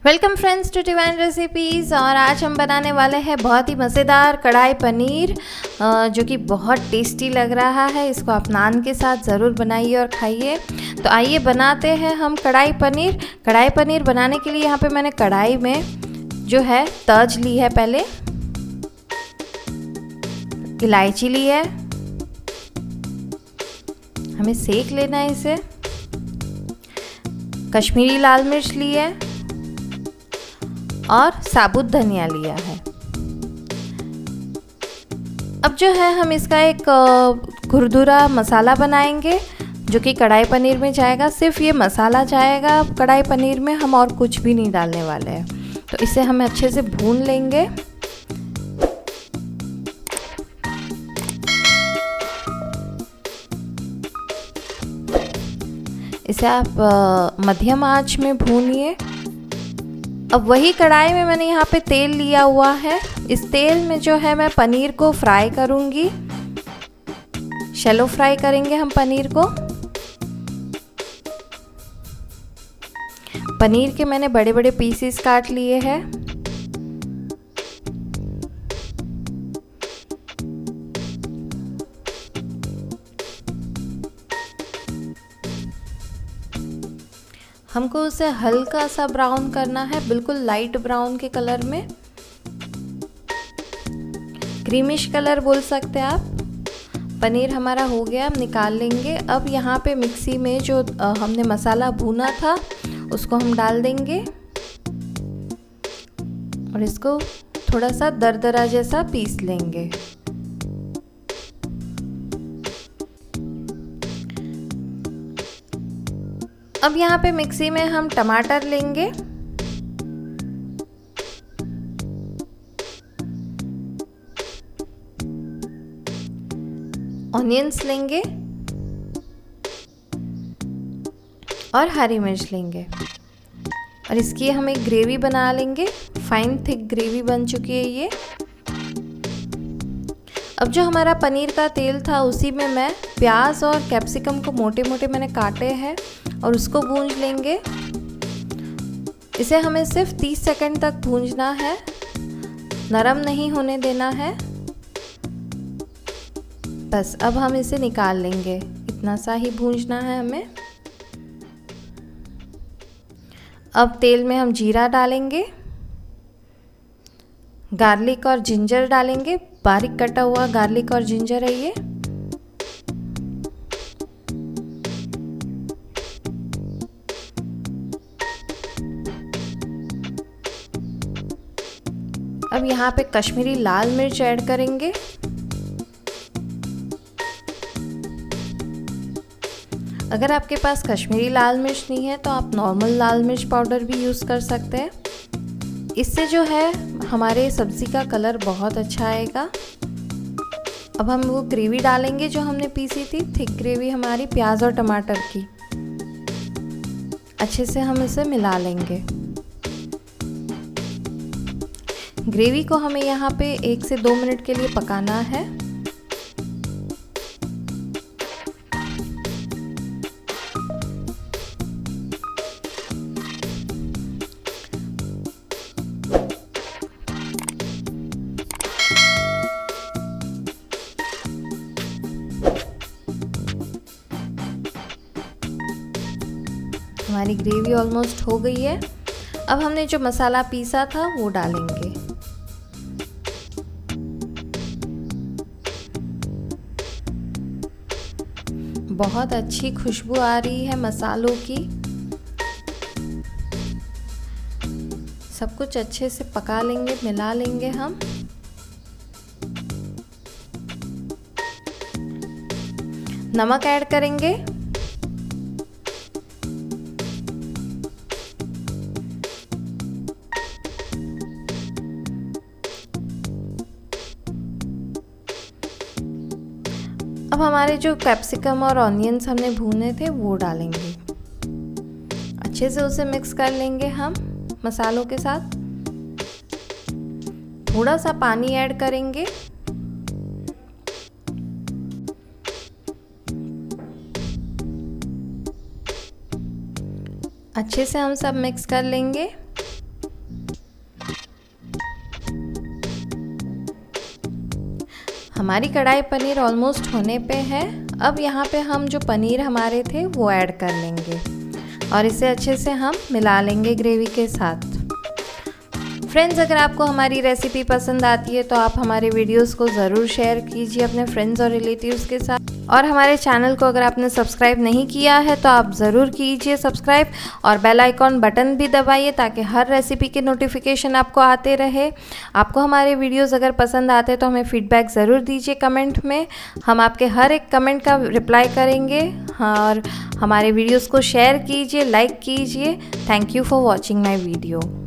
Welcome friends to divine recipes. और आज हम बनाने वाले हैं बहुत ही मज़ेदार कढ़ाई पनीर जो कि बहुत टेस्टी लग रहा है। इसको आप नान के साथ ज़रूर बनाइए और खाइए। तो आइए बनाते हैं हम कढ़ाई पनीर। कढ़ाई पनीर बनाने के लिए यहाँ पे मैंने कढ़ाई में जो है तज ली है, पहले इलायची ली है, हमें सेक लेना है इसे। कश्मीरी लाल मिर्च ली है और साबुत धनिया लिया है। अब जो है हम इसका एक खुरदुरा मसाला बनाएंगे जो कि कढ़ाई पनीर में जाएगा। सिर्फ ये मसाला जाएगा कढ़ाई पनीर में, हम और कुछ भी नहीं डालने वाले हैं। तो इसे हम अच्छे से भून लेंगे। इसे आप मध्यम आंच में भूनिए। अब वही कढ़ाई में मैंने यहाँ पे तेल लिया हुआ है। इस तेल में जो है मैं पनीर को फ्राई करूँगी। शैलो फ्राई करेंगे हम पनीर को। पनीर के मैंने बड़े बड़े पीसेस काट लिए हैं। हमको उसे हल्का सा ब्राउन करना है, बिल्कुल लाइट ब्राउन के कलर में, क्रीमिश कलर बोल सकते हैं आप। पनीर हमारा हो गया, हम निकाल लेंगे। अब यहाँ पे मिक्सी में जो हमने मसाला भूना था उसको हम डाल देंगे और इसको थोड़ा सा दरदरा जैसा पीस लेंगे। अब यहाँ पे मिक्सी में हम टमाटर लेंगे, ऑनियंस लेंगे और हरी मिर्च लेंगे और इसकी हम एक ग्रेवी बना लेंगे। फाइन थिक ग्रेवी बन चुकी है ये। अब जो हमारा पनीर का तेल था उसी में मैं प्याज और कैप्सिकम को मोटे मोटे मैंने काटे हैं और उसको भूंज लेंगे। इसे हमें सिर्फ 30 सेकंड तक भूंजना है, नरम नहीं होने देना है। बस अब हम इसे निकाल लेंगे, इतना सा ही भूंजना है हमें। अब तेल में हम जीरा डालेंगे, गार्लिक और जिंजर डालेंगे। बारीक कटा हुआ गार्लिक और जिंजर है ये। अब यहाँ पे कश्मीरी लाल मिर्च ऐड करेंगे। अगर आपके पास कश्मीरी लाल मिर्च नहीं है तो आप नॉर्मल लाल मिर्च पाउडर भी यूज़ कर सकते हैं। इससे जो है हमारे सब्ज़ी का कलर बहुत अच्छा आएगा। अब हम वो ग्रेवी डालेंगे जो हमने पीसी थी, थिक ग्रेवी हमारी प्याज और टमाटर की। अच्छे से हम इसे मिला लेंगे। ग्रेवी को हमें यहाँ पे 1 से 2 मिनट के लिए पकाना है। हमारी ग्रेवी ऑलमोस्ट हो गई है। अब हमने जो मसाला पीसा था वो डालेंगे। बहुत अच्छी खुशबू आ रही है मसालों की। सब कुछ अच्छे से पका लेंगे, मिला लेंगे हम। नमक ऐड करेंगे। अब हमारे जो कैप्सिकम और ऑनियंस हमने भूने थे वो डालेंगे। अच्छे से उसे मिक्स कर लेंगे हम मसालों के साथ। थोड़ा सा पानी ऐड करेंगे। अच्छे से हम सब मिक्स कर लेंगे। हमारी कढ़ाई पनीर ऑलमोस्ट होने पे है। अब यहाँ पे हम जो पनीर हमारे थे वो ऐड कर लेंगे और इसे अच्छे से हम मिला लेंगे ग्रेवी के साथ। फ्रेंड्स, अगर आपको हमारी रेसिपी पसंद आती है तो आप हमारे वीडियोस को ज़रूर शेयर कीजिए अपने फ्रेंड्स और रिलेटिव्स के साथ। और हमारे चैनल को अगर आपने सब्सक्राइब नहीं किया है तो आप ज़रूर कीजिए सब्सक्राइब और बेल आइकॉन बटन भी दबाइए ताकि हर रेसिपी के नोटिफिकेशन आपको आते रहे। आपको हमारे वीडियोस अगर पसंद आते तो हमें फीडबैक ज़रूर दीजिए कमेंट में। हम आपके हर एक कमेंट का रिप्लाई करेंगे। और हमारे वीडियोस को शेयर कीजिए, लाइक कीजिए। Thank you for watching my video.